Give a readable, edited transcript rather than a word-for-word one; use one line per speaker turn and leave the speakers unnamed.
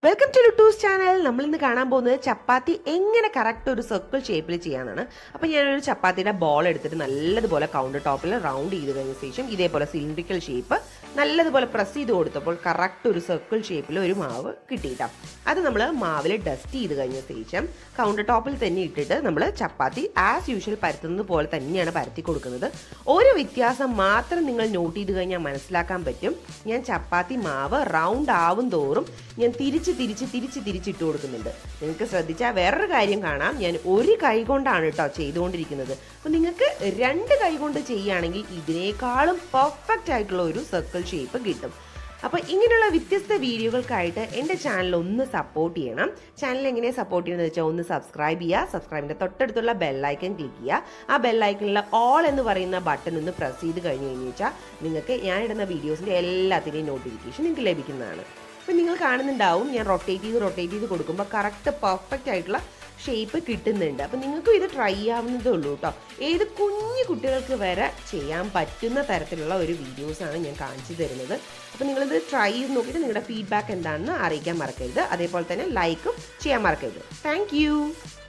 Welcome to Luttus channel. നമ്മൾ ഇന്ന് കാണാൻ പോകുന്നത് ചപ്പാത്തി എങ്ങനെ കറക്റ്റ് ഒരു സർക്കിൾ ഷേപ്പിൽ ചെയ്യാനാണ്. അപ്പോൾ ഞാനൊരു ചപ്പാത്തിയുടെ ബോൾ എടുത്തിട്ട് നല്ലതുപോലെ കൗണ്ടർ ടോപ്പിൽ റൗണ്ട് ചെയ്ത് കഴിഞ്ഞ ശേഷം ഇതേപോലെ സിലിണ്ടറിക്കൽ ഷേപ്പ് നല്ലതുപോലെ പ്രസ് ചെയ്ത് കൊടുത്തപ്പോൾ കറക്റ്റ് ഒരു സർക്കിൾ ഷേപ്പിൽ ഒരു മാവ് കിട്ടിയിട്ടാ. അത് നമ്മൾ മാവിൽ ഡസ്റ്റ് ചെയ്ത് കഴിഞ്ഞ ശേഷം കൗണ്ടർ ടോപ്പിൽ തന്നെ ഇട്ടിട്ട് നമ്മൾ ചപ്പാത്തി ആസ് യൂഷ്വൽ പരത്തുന്നത് പോലെ തന്നെയാണ് പരത്തി കൊടുക്കുന്നത്. ഒരു വ്യത്യാസം മാത്രം നിങ്ങൾ നോട്ട് ചെയ്ത് കഴിഞ്ഞാൽ മനസ്സിലാക്കാൻ പറ്റും. ഞാൻ ചപ്പാത്തി മാവ് റൗണ്ട് ആവും തോറും ഞാൻ തിരിച്ചിട്ട് കൊടുക്കുന്നുണ്ട്. നിങ്ങൾക്ക് ശ്രദ്ധിച്ചാൽ വേറൊരു കാര്യം കാണാം, ഞാൻ ഒരു കൈ കൊണ്ടാണ് കേട്ടോ ചെയ്തുകൊണ്ടിരിക്കുന്നത്. അപ്പോൾ നിങ്ങൾക്ക് രണ്ട് കൈ കൊണ്ട് ചെയ്യുകയാണെങ്കിൽ ഇതിനേക്കാളും പെർഫെക്റ്റ് ആയിട്ടുള്ള ഒരു സർക്കിൾ ഷേപ്പ് കിട്ടും. അപ്പോൾ ഇങ്ങനെയുള്ള വ്യത്യസ്ത വീഡിയോകൾക്കായിട്ട് എൻ്റെ ചാനൽ ഒന്ന് സപ്പോർട്ട് ചെയ്യണം. ചാനൽ എങ്ങനെ സപ്പോർട്ട് ചെയ്യുന്നത് വെച്ചാൽ ഒന്ന് സബ്സ്ക്രൈബ് ചെയ്യുക. സബ്സ്ക്രൈബിൻ്റെ തൊട്ടടുത്തുള്ള ബെല്ലൈക്കൺ ക്ലിക്ക് ചെയ്യുക. ആ ബെല്ലൈക്കണിൽ ഓൾ എന്ന് പറയുന്ന ബട്ടൺ ഒന്ന് പ്രസ് ചെയ്ത് കഴിഞ്ഞ് വെച്ചാൽ നിങ്ങൾക്ക് ഞാനിടുന്ന വീഡിയോസിൻ്റെ എല്ലാത്തിൻ്റെയും നോട്ടിഫിക്കേഷൻ നിങ്ങൾക്ക് ലഭിക്കുന്നതാണ്. അപ്പം നിങ്ങൾ കാണുന്നുണ്ടാവും ഞാൻ റൊട്ടേറ്റ് ചെയ്ത് കൊടുക്കുമ്പോൾ കറക്റ്റ് പെർഫെക്റ്റ് ആയിട്ടുള്ള ഷേപ്പ് കിട്ടുന്നുണ്ട്. അപ്പം നിങ്ങൾക്കും ഇത് ട്രൈ ചെയ്യാവുന്നതേ ഉള്ളൂ കേട്ടോ. ഏത് കുഞ്ഞു കുട്ടികൾക്ക് വരെ ചെയ്യാൻ പറ്റുന്ന തരത്തിലുള്ള ഒരു വീഡിയോസാണ് ഞാൻ കാണിച്ചു തരുന്നത്. അപ്പം നിങ്ങളിത് ട്രൈ ചെയ്ത് നോക്കിയിട്ട് നിങ്ങളുടെ ഫീഡ്ബാക്ക് എന്താണെന്ന് അറിയിക്കാൻ മറക്കരുത്. അതേപോലെ തന്നെ ലൈക്കും ചെയ്യാൻ മറക്കരുത്. താങ്ക്